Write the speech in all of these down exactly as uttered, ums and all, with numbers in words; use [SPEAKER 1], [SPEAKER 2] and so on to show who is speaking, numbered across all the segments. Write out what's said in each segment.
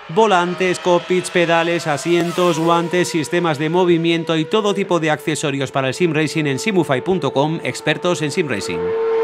[SPEAKER 1] Volantes, cockpits, pedales, asientos, guantes, sistemas de movimiento y todo tipo de accesorios para el sim racing en simufy punto com, expertos en sim racing.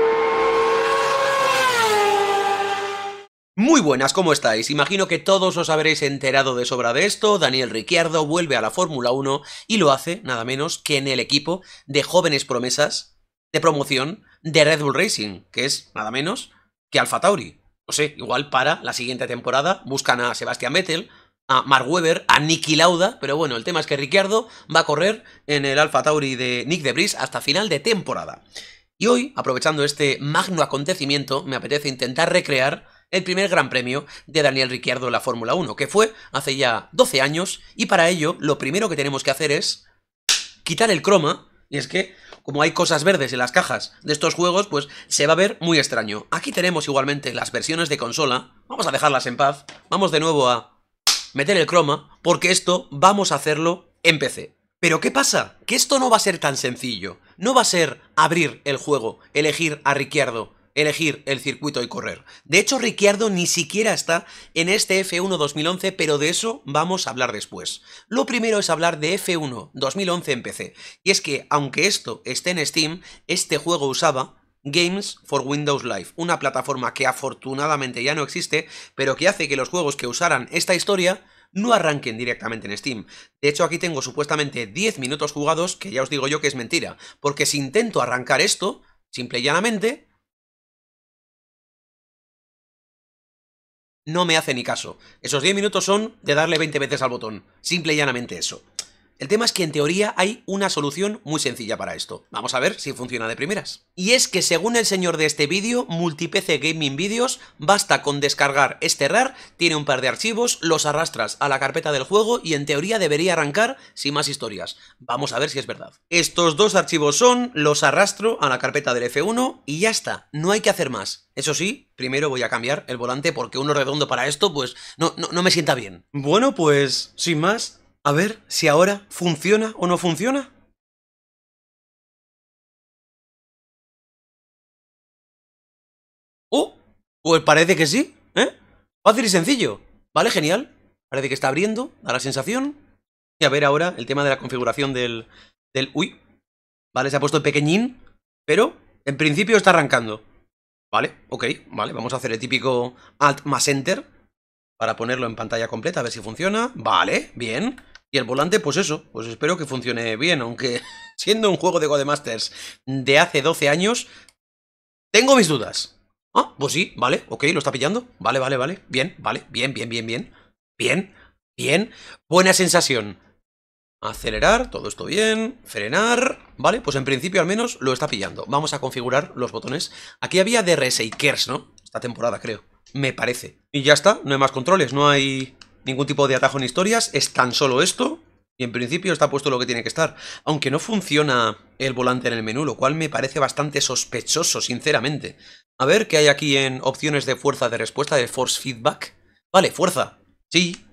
[SPEAKER 1] Muy buenas, ¿cómo estáis? Imagino que todos os habréis enterado de sobra de esto. Daniel Ricciardo vuelve a la Fórmula uno y lo hace nada menos que en el equipo de jóvenes promesas de promoción de Red Bull Racing, que es nada menos que Alfa Tauri. No sé, igual para la siguiente temporada buscan a Sebastian Vettel, a Mark Webber, a Niki Lauda, pero bueno, el tema es que Ricciardo va a correr en el Alfa Tauri de Nick de Vries hasta final de temporada. Y hoy, aprovechando este magno acontecimiento, me apetece intentar recrear el primer gran premio de Daniel Ricciardo en la Fórmula uno, que fue hace ya doce años, y para ello lo primero que tenemos que hacer es quitar el croma, y es que como hay cosas verdes en las cajas de estos juegos, pues se va a ver muy extraño. Aquí tenemos igualmente las versiones de consola, vamos a dejarlas en paz, vamos de nuevo a meter el croma, porque esto vamos a hacerlo en P C. Pero ¿qué pasa? Que esto no va a ser tan sencillo, no va a ser abrir el juego, elegir a Ricciardo, elegir el circuito y correr. De hecho, Ricciardo ni siquiera está en este F uno dos mil once, pero de eso vamos a hablar después. Lo primero es hablar de F uno dos mil once en P C. Y es que, aunque esto esté en Steam, este juego usaba Games for Windows Live, una plataforma que afortunadamente ya no existe, pero que hace que los juegos que usaran esta historia no arranquen directamente en Steam. De hecho, aquí tengo supuestamente diez minutos jugados, que ya os digo yo que es mentira, porque si intento arrancar esto, simple y llanamente, no me hace ni caso. Esos diez minutos son de darle veinte veces al botón. Simple y llanamente eso. El tema es que en teoría hay una solución muy sencilla para esto. Vamos a ver si funciona de primeras. Y es que según el señor de este vídeo, Multi-P C Gaming Videos, basta con descargar este RAR, tiene un par de archivos, los arrastras a la carpeta del juego y en teoría debería arrancar sin más historias. Vamos a ver si es verdad. Estos dos archivos son, los arrastro a la carpeta del F uno y ya está, no hay que hacer más. Eso sí, primero voy a cambiar el volante porque uno redondo para esto, pues no, no, no me sienta bien. Bueno, pues sin más, a ver si ahora funciona o no funciona. ¡Oh! Pues parece que sí, ¿eh? Fácil y sencillo. Vale, genial. Parece que está abriendo, da la sensación. Y a ver ahora el tema de la configuración del... del... Uy. Vale, se ha puesto pequeñín, pero en principio está arrancando. Vale, ok, vale, vamos a hacer el típico Alt más Enter para ponerlo en pantalla completa, a ver si funciona. Vale, bien. Y el volante, pues eso, pues espero que funcione bien, aunque siendo un juego de Codemasters de hace doce años, tengo mis dudas. Ah, pues sí, vale, ok, lo está pillando. Vale, vale, vale, bien, vale, bien, bien, bien, bien. Bien, bien, buena sensación. Acelerar, todo esto bien, frenar, vale, pues en principio al menos lo está pillando. Vamos a configurar los botones. Aquí había D R S y KERS, ¿no? Esta temporada, creo, me parece. Y ya está, no hay más controles, no hay ningún tipo de atajo en historias, es tan solo esto. Y en principio está puesto lo que tiene que estar. Aunque no funciona el volante en el menú, lo cual me parece bastante sospechoso, sinceramente. A ver qué hay aquí en opciones de fuerza de respuesta, de force feedback. Vale, fuerza, sí.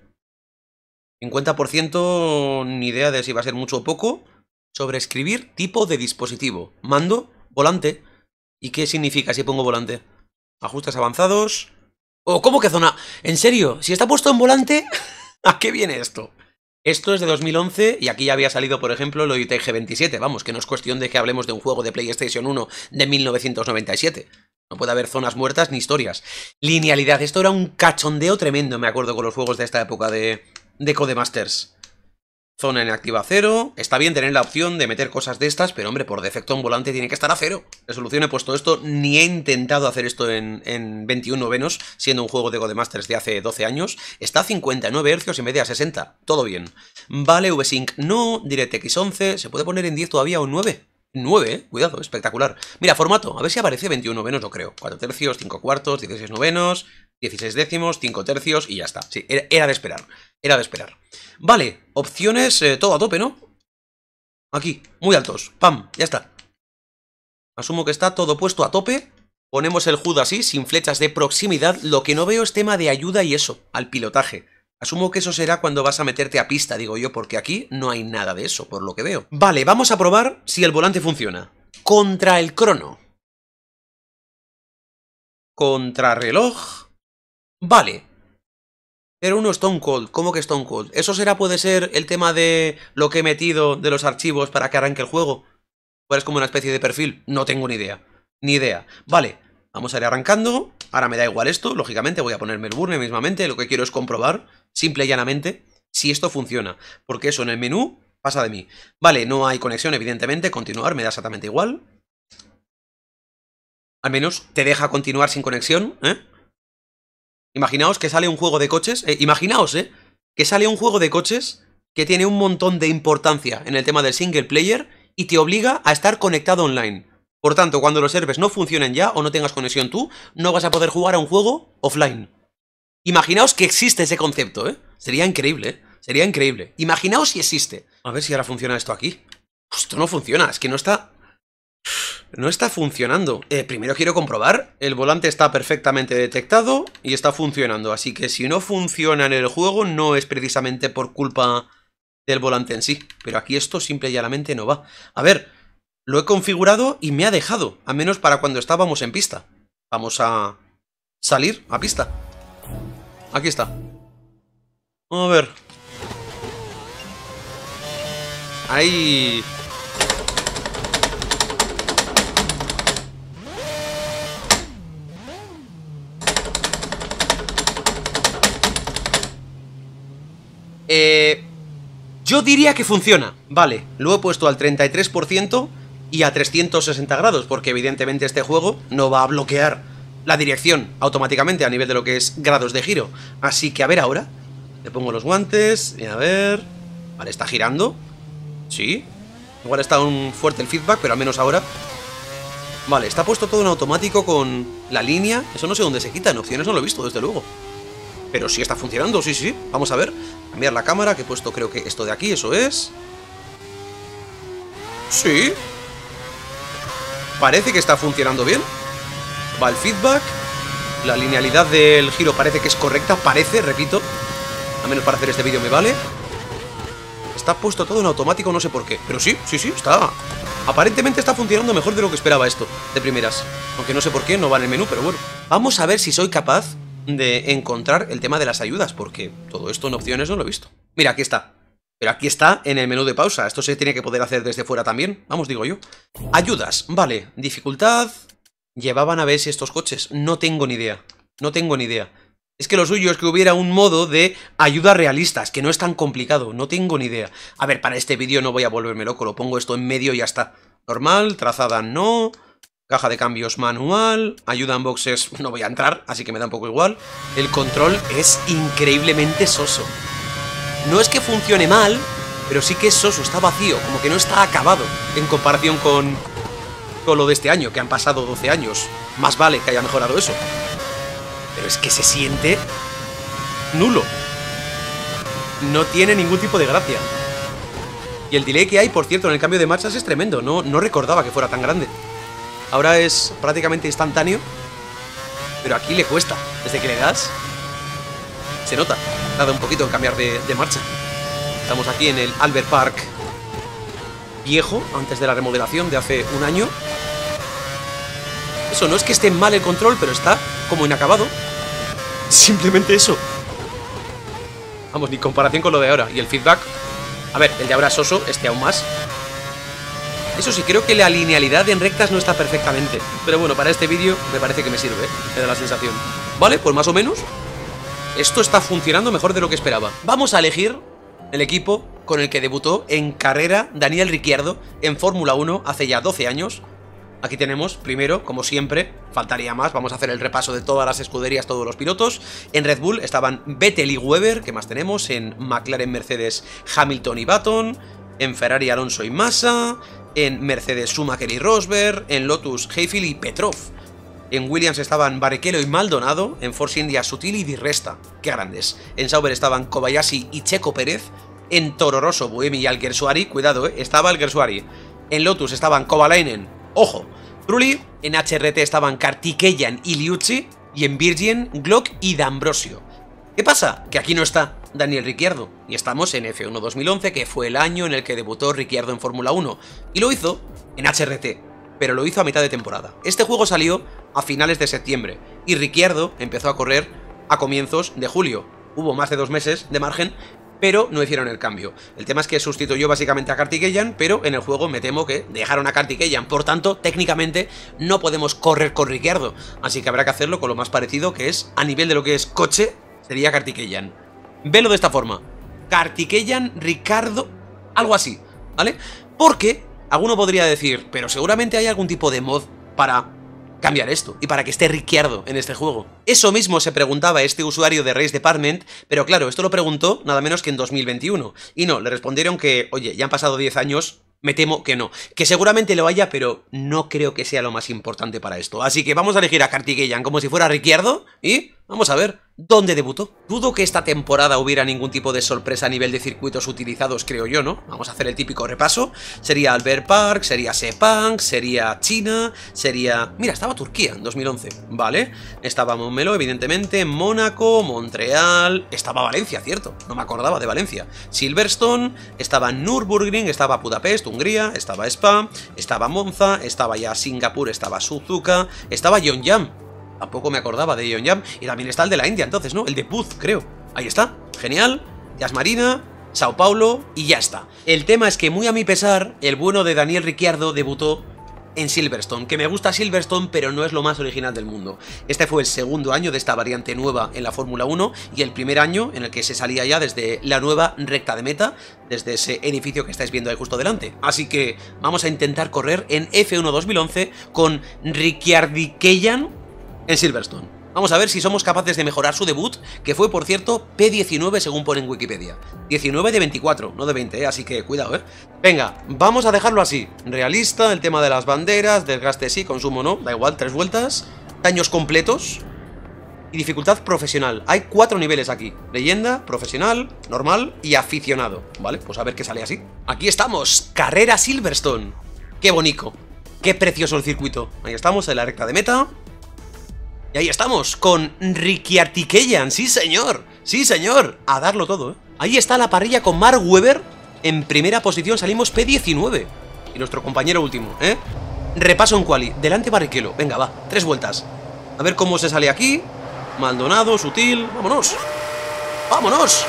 [SPEAKER 1] cincuenta por ciento, ni idea de si va a ser mucho o poco. Sobreescribir tipo de dispositivo. Mando, volante. ¿Y qué significa si pongo volante? Ajustes avanzados. ¿O cómo que zona? ¿En serio? Si está puesto en volante, ¿a qué viene esto? Esto es de dos mil once y aquí ya había salido, por ejemplo, el Logitech G veintisiete. Vamos, que no es cuestión de que hablemos de un juego de PlayStation uno de mil novecientos noventa y siete. No puede haber zonas muertas ni historias. Linealidad, esto era un cachondeo tremendo, me acuerdo, con los juegos de esta época de... de Codemasters. Zona inactiva cero. Está bien tener la opción de meter cosas de estas, pero hombre, por defecto un volante tiene que estar a cero. Resolución he puesto esto, ni he intentado hacer esto en, en veintiún novenos, siendo un juego de Codemasters de hace doce años. Está a cincuenta y nueve hercios en vez de a sesenta. Todo bien. Vale, V-Sync no. DirectX once. ¿Se puede poner en diez todavía o en nueve? nueve, ¿eh? Cuidado, espectacular. Mira, formato, a ver si aparece veintiún novenos, no creo. cuatro tercios, cinco cuartos, dieciséis novenos, dieciséis décimos, cinco tercios y ya está. Sí, era, era de esperar. Era de esperar. Vale, opciones, eh, todo a tope, ¿no? Aquí, muy altos. Pam, ya está. Asumo que está todo puesto a tope. Ponemos el H U D así, sin flechas de proximidad. Lo que no veo es tema de ayuda y eso, al pilotaje. Asumo que eso será cuando vas a meterte a pista, digo yo, porque aquí no hay nada de eso, por lo que veo. Vale, vamos a probar si el volante funciona. Contra el crono. Contrarreloj. Vale. cero uno Stone Cold. ¿Cómo que Stone Cold? ¿Eso será, puede ser, el tema de lo que he metido de los archivos para que arranque el juego? ¿O es como una especie de perfil? No tengo ni idea. Ni idea. Vale, vamos a ir arrancando. Ahora me da igual esto, lógicamente voy a poner Melbourne mismamente. Lo que quiero es comprobar, simple y llanamente, si esto funciona. Porque eso en el menú pasa de mí. Vale, no hay conexión, evidentemente. Continuar, me da exactamente igual. Al menos te deja continuar sin conexión, ¿eh? Imaginaos que sale un juego de coches, eh, imaginaos, eh, que sale un juego de coches que tiene un montón de importancia en el tema del single player y te obliga a estar conectado online. Por tanto, cuando los servers no funcionen ya o no tengas conexión tú, no vas a poder jugar a un juego offline. Imaginaos que existe ese concepto, ¿eh? Sería increíble, ¿eh? Sería increíble. Imaginaos si existe. A ver si ahora funciona esto aquí. Esto no funciona, es que no está... No está funcionando. Eh, primero quiero comprobar. El volante está perfectamente detectado y está funcionando. Así que si no funciona en el juego, no es precisamente por culpa del volante en sí. Pero aquí esto simple y llanamente no va. A ver, lo he configurado y me ha dejado. Al menos para cuando estábamos en pista. Vamos a salir a pista. Aquí está. A ver. Ahí... Eh, yo diría que funciona. Vale, lo he puesto al treinta y tres por ciento y a trescientos sesenta grados, porque evidentemente este juego no va a bloquear la dirección automáticamente a nivel de lo que es grados de giro. Así que a ver ahora. Le pongo los guantes y a ver... Vale, está girando. Sí. Igual está un fuerte el feedback, pero al menos ahora... Vale, está puesto todo en automático con la línea. Eso no sé dónde se quita, en opciones no lo he visto, desde luego. Pero sí está funcionando, sí, sí. Vamos a ver. Cambiar la cámara, que he puesto creo que esto de aquí, eso es. Sí. Parece que está funcionando bien. Va el feedback. La linealidad del giro parece que es correcta. Parece, repito. Al menos para hacer este vídeo me vale. Está puesto todo en automático, no sé por qué. Pero sí, sí, sí, está... Aparentemente está funcionando mejor de lo que esperaba esto, de primeras. Aunque no sé por qué, no va en el menú, pero bueno. Vamos a ver si soy capaz de encontrar el tema de las ayudas, porque todo esto en opciones no lo he visto. Mira, aquí está. Pero aquí está en el menú de pausa. Esto se tiene que poder hacer desde fuera también. Vamos, digo yo. Ayudas, vale. Dificultad. ¿Llevaban a ver si estos coches? No tengo ni idea. No tengo ni idea. Es que lo suyo es que hubiera un modo de ayudas realistas, que no es tan complicado. No tengo ni idea. A ver, para este vídeo no voy a volverme loco. Lo pongo esto en medio y ya está. Normal, trazada no... Caja de cambios manual, ayuda en boxes, no voy a entrar, así que me da un poco igual. El control es increíblemente soso. No es que funcione mal, pero sí que es soso, está vacío, como que no está acabado en comparación con, con lo de este año, que han pasado doce años. Más vale que haya mejorado eso. Pero es que se siente nulo. No tiene ningún tipo de gracia. Y el delay que hay, por cierto, en el cambio de marchas es tremendo, no, no recordaba que fuera tan grande. Ahora es prácticamente instantáneo, pero aquí le cuesta. Desde que le das, se nota. Tarda un poquito en cambiar de, de marcha. Estamos aquí en el Albert Park viejo, antes de la remodelación de hace un año. Eso, no es que esté mal el control, pero está como inacabado. Simplemente eso. Vamos, ni comparación con lo de ahora. Y el feedback, a ver, el de ahora es soso, este aún más. Eso sí, creo que la linealidad en rectas no está perfectamente. Pero bueno, para este vídeo me parece que me sirve, ¿eh? Me da la sensación. Vale, pues más o menos esto está funcionando mejor de lo que esperaba. Vamos a elegir el equipo con el que debutó en carrera Daniel Ricciardo en Fórmula uno hace ya doce años. Aquí tenemos, primero, como siempre, faltaría más, vamos a hacer el repaso de todas las escuderías, todos los pilotos. En Red Bull estaban Vettel y Webber, ¿qué más tenemos? En McLaren, Mercedes, Hamilton y Button. En Ferrari, Alonso y Massa. En Mercedes, Schumacher y Rosberg. En Lotus, Heifel y Petrov. En Williams estaban Barrichello y Maldonado. En Force India, Sutil y Di Resta. ¡Qué grandes! En Sauber estaban Kobayashi y Checo Pérez. En Toro Rosso, Buemi y Alguersuari. Cuidado, eh, estaba Alguersuari. En Lotus estaban Kovalainen. ¡Ojo! Trulli. En H R T estaban Kartikeyan y Liuzzi. Y en Virgin, Glock y D'Ambrosio. ¿Qué pasa? Que aquí no está Daniel Ricciardo, y estamos en F uno dos mil once, que fue el año en el que debutó Ricciardo en Fórmula uno, y lo hizo en H R T, pero lo hizo a mitad de temporada. Este juego salió a finales de septiembre, y Ricciardo empezó a correr a comienzos de julio. hubo más de dos meses de margen, pero no hicieron el cambio. El tema es que sustituyó básicamente a Kartikeyan, pero en el juego me temo que dejaron a Kartikeyan. Por tanto, técnicamente no podemos correr con Ricciardo, así que habrá que hacerlo con lo más parecido, que es, a nivel de lo que es coche, sería Kartikeyan. Velo de esta forma: Kartikeyan, Ricciardo, algo así, ¿vale? Porque alguno podría decir, pero seguramente hay algún tipo de mod para cambiar esto, y para que esté Ricciardo en este juego. Eso mismo se preguntaba este usuario de Race Department, pero claro, esto lo preguntó nada menos que en dos mil veintiuno, y no, le respondieron que, oye, ya han pasado diez años, me temo que no, que seguramente lo haya, pero no creo que sea lo más importante para esto. Así que vamos a elegir a Kartikeyan como si fuera Ricciardo, y vamos a ver dónde debutó. Dudo que esta temporada hubiera ningún tipo de sorpresa a nivel de circuitos utilizados, creo yo, ¿no? Vamos a hacer el típico repaso. Sería Albert Park, sería Sepang, sería China, sería... Mira, estaba Turquía en dos mil once, ¿vale? Estaba Montmeló, evidentemente, Mónaco, Montreal... Estaba Valencia, cierto, no me acordaba de Valencia. Silverstone, estaba Nürburgring, estaba Budapest, Hungría, estaba Spa, estaba Monza, estaba ya Singapur, estaba Suzuka, estaba Yeonjam. Tampoco me acordaba de Yeonjam. Y también está el de la India, entonces, ¿no? El de Booth, creo. Ahí está. Genial. Yas Marina, Sao Paulo y ya está. El tema es que, muy a mi pesar, el bueno de Daniel Ricciardo debutó en Silverstone. Que me gusta Silverstone, pero no es lo más original del mundo. Este fue el segundo año de esta variante nueva en la Fórmula uno y el primer año en el que se salía ya desde la nueva recta de meta, desde ese edificio que estáis viendo ahí justo delante. Así que vamos a intentar correr en F uno dos mil once con Ricciardikeyan en Silverstone. Vamos a ver si somos capaces de mejorar su debut, que fue, por cierto, P diecinueve según pone en Wikipedia. diecinueve de veinticuatro, no de veinte, ¿eh? Así que cuidado, ¿eh? Venga, vamos a dejarlo así. Realista, el tema de las banderas, desgaste sí, consumo no, da igual, tres vueltas. Daños completos. Y dificultad profesional. Hay cuatro niveles aquí: leyenda, profesional, normal y aficionado. Vale, pues a ver qué sale así. Aquí estamos, carrera Silverstone. Qué bonito, qué precioso el circuito. Ahí estamos en la recta de meta. Y ahí estamos, con Ricciardikeyan, sí señor, sí señor, a darlo todo, ¿eh? Ahí está la parrilla con Mark Webber, en primera posición salimos P diecinueve, y nuestro compañero último, ¿eh? Repaso en quali, delante Barrichello, venga va, tres vueltas, a ver cómo se sale aquí, Maldonado, Sutil, vámonos, vámonos.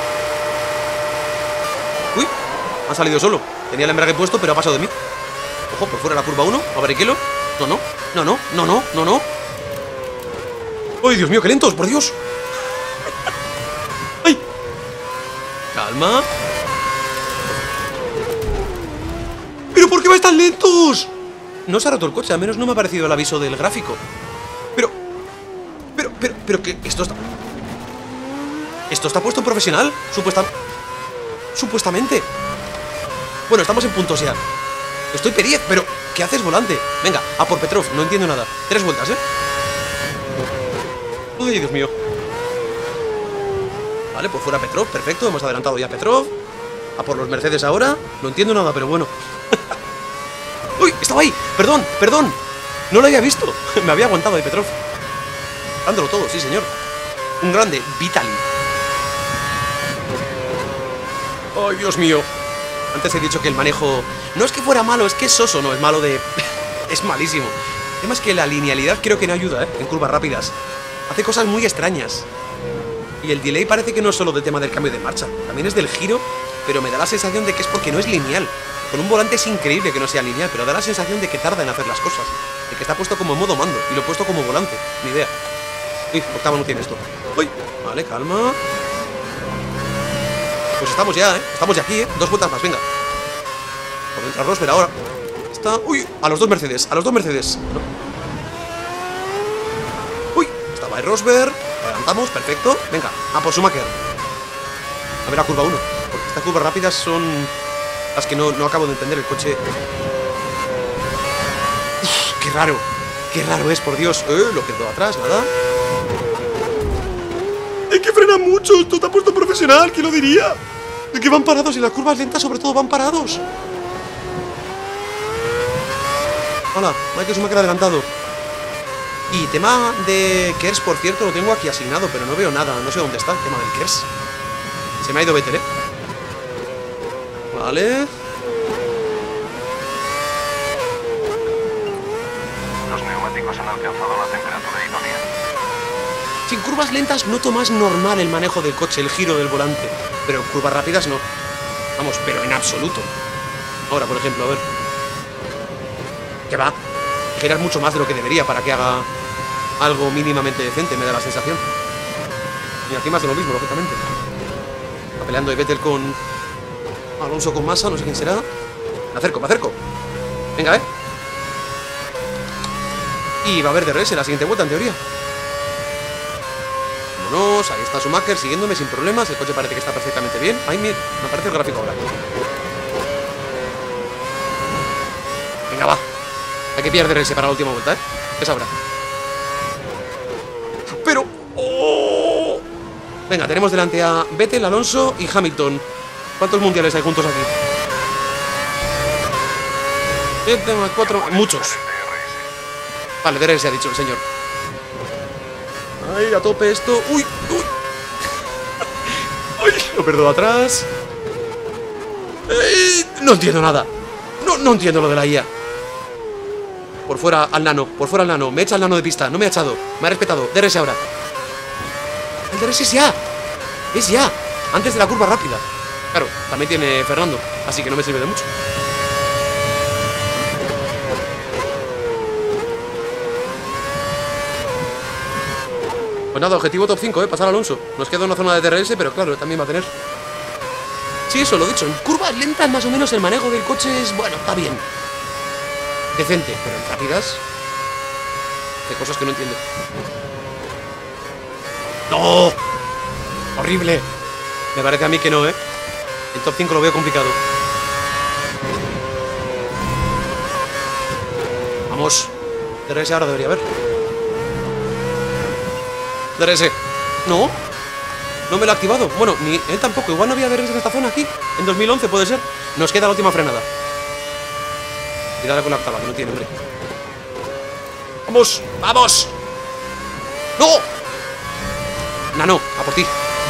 [SPEAKER 1] Uy, ha salido solo, tenía el embrague puesto pero ha pasado de mí. Ojo, por fuera la curva uno, a Barrichello, no, no, no, no, no, no, no, no. ¡Ay, Dios mío, qué lentos, por Dios! ¡Ay! Calma. ¿Pero por qué vais tan lentos? No se ha roto el coche, al menos no me ha aparecido el aviso del gráfico. Pero... Pero, pero, pero que esto está... Esto está puesto en profesional, supuesta... Supuestamente. Bueno, estamos en puntos ya. Estoy P diez, pero... ¿Qué haces, volante? Venga, a por Petrov, no entiendo nada. Tres vueltas, ¿eh? Uy, Dios mío. Vale, pues fuera Petrov, perfecto, hemos adelantado ya a Petrov. A por los Mercedes ahora. No entiendo nada, pero bueno. ¡Uy! Estaba ahí. Perdón, perdón. No lo había visto. Me había aguantado ahí Petrov. Dándolo todo, sí señor. Un grande, Vitaly. ¡Ay, Dios mío! Antes he dicho que el manejo... No es que fuera malo, es que es soso, no, es malo de... Es malísimo. El tema es que la linealidad creo que no ayuda, ¿eh? En curvas rápidas. Hace cosas muy extrañas. Y el delay parece que no es solo del tema del cambio de marcha, también es del giro, pero me da la sensación de que es porque no es lineal. Con un volante es increíble que no sea lineal, pero da la sensación de que tarda en hacer las cosas. De que está puesto como modo mando, y lo he puesto como volante, ni idea. Uy, octava no tiene esto. Uy, vale, calma. Pues estamos ya, ¿eh? Estamos ya aquí, ¿eh? Dos vueltas más, venga. Por dentro a Rosberg ahora. Está... Uy, a los dos Mercedes, a los dos Mercedes. No. Estaba ahí Rosberg. Adelantamos, perfecto. Venga, a por Schumacher. A ver la curva uno, porque estas curvas rápidas son las que no, no acabo de entender el coche. Uf, qué raro. Qué raro es, por Dios. Eh, lo quedó atrás, nada. ¡Es que frena mucho! Esto está puesto profesional, ¿quién lo diría? Es que van parados y las curvas lentas sobre todo van parados. Hola, Michael Schumacher adelantado. Y tema de Kers, por cierto, lo tengo aquí asignado, pero no veo nada, no sé dónde está el tema del Kers. Se me ha ido Vettel, ¿eh? Vale.
[SPEAKER 2] Los neumáticos han alcanzado la temperatura idónea.
[SPEAKER 1] Si en curvas lentas noto más normal el manejo del coche, el giro del volante. Pero en curvas rápidas no. Vamos, pero en absoluto. Ahora, por ejemplo, a ver. Que va. Girar mucho más de lo que debería para que haga algo mínimamente decente, me da la sensación. Y aquí más de lo mismo, lógicamente. Está peleando Vettel con Alonso con Massa, no sé quién será. Me acerco, me acerco. Venga, eh. Y va a haber D R S en la siguiente vuelta, en teoría. Vámonos, ahí está Schumacher siguiéndome sin problemas. El coche parece que está perfectamente bien. Ahí me, me aparece el gráfico ahora. Venga, va. Hay que pillar D R S para la última vuelta, ¿eh? ¿Qué sabrá? Pero... ¡oh! Venga, tenemos delante a Vettel, Alonso y Hamilton. ¿Cuántos mundiales hay juntos aquí? siete más cuatro... Muchos. Vale, D R S ha dicho el señor. Ay, a tope esto. Uy, uy. Uy, lo perdo atrás. Ay, no entiendo nada. No, no entiendo lo de la I A. Por fuera al nano, por fuera al nano. Me echa el nano de pista, no me ha echado. Me ha respetado. D R S ahora. El D R S es ya. Es ya. Antes de la curva rápida. Claro, también tiene Fernando, así que no me sirve de mucho. Pues nada, objetivo top cinco, eh, pasar a Alonso. Nos queda una zona de D R S, pero claro, también va a tener. Sí, eso, lo dicho. En curvas lentas más o menos el manejo del coche es, bueno, está bien. Decente, pero en rápidas hay cosas que no entiendo. ¡No! ¡Horrible! Me parece a mí que no, ¿eh? El top cinco lo veo complicado. Vamos. D R S ahora debería haber. D R S. No. No me lo ha activado. Bueno, ni él tampoco. Igual no había D R S en esta zona aquí. En dos mil once puede ser. Nos queda la última frenada. Y dale con la octava, que no tiene, hombre. ¡Vamos! ¡Vamos! ¡No! Nano, a por ti.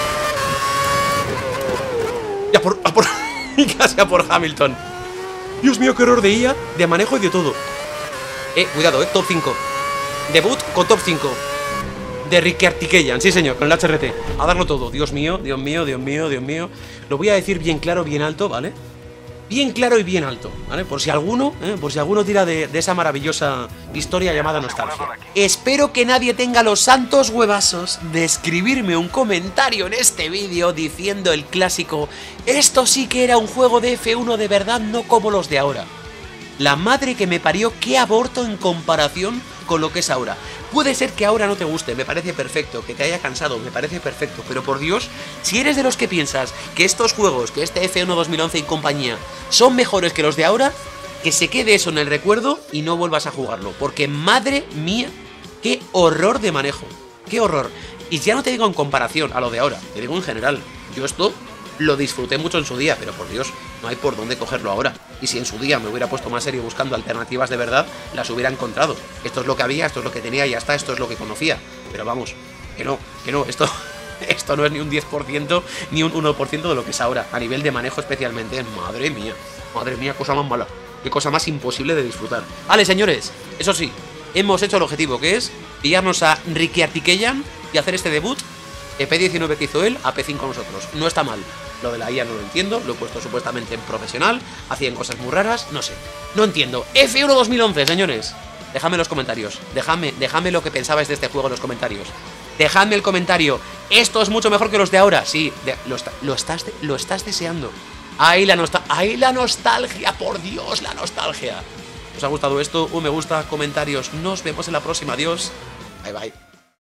[SPEAKER 1] Y a por... A por casi a por Hamilton. Dios mío, qué error de I A, de manejo y de todo. Eh, cuidado, eh, top cinco. Debut con top cinco. De Ricciardi, sí señor, con el H R T. A darlo todo, Dios mío, Dios mío, Dios mío, Dios mío. Lo voy a decir bien claro, bien alto, ¿vale? Bien claro y bien alto, ¿vale? Por si alguno, ¿eh? Por si alguno tira de, de esa maravillosa historia llamada nostalgia. Espero que nadie tenga los santos huevazos de escribirme un comentario en este vídeo diciendo el clásico: esto sí que era un juego de F uno de verdad, no como los de ahora. La madre que me parió, qué aborto en comparación con lo que es ahora. Puede ser que ahora no te guste, me parece perfecto, que te haya cansado, me parece perfecto, pero por Dios, si eres de los que piensas que estos juegos, que este F uno dos mil once y compañía, son mejores que los de ahora, que se quede eso en el recuerdo y no vuelvas a jugarlo, porque madre mía, qué horror de manejo, qué horror. Y ya no te digo en comparación a lo de ahora, te digo en general, yo esto lo disfruté mucho en su día, pero por Dios, no hay por dónde cogerlo ahora. Y si en su día me hubiera puesto más serio buscando alternativas de verdad, las hubiera encontrado. Esto es lo que había, esto es lo que tenía y ya está, esto es lo que conocía. Pero vamos, que no, que no, esto, esto no es ni un diez por ciento ni un uno por ciento de lo que es ahora, a nivel de manejo especialmente. Madre mía, madre mía, cosa más mala, qué cosa más imposible de disfrutar. Vale, señores, eso sí, hemos hecho el objetivo, que es pillarnos a Ricciardi y hacer este debut. E P diecinueve que hizo él, a P cinco nosotros. No está mal. Lo de la I A no lo entiendo, lo he puesto supuestamente en profesional, hacían cosas muy raras, no sé. No entiendo. F uno dos mil once, señores. Dejadme en los comentarios. Dejadme, dejadme lo que pensabais de este juego en los comentarios. Dejadme el comentario. ¿Esto es mucho mejor que los de ahora? Sí, de, lo, está, lo, estás de, lo estás deseando. Ahí la, nostal ahí la nostalgia, por Dios, la nostalgia. ¿Os ha gustado esto? Un me gusta, comentarios. Nos vemos en la próxima. Adiós. Bye, bye.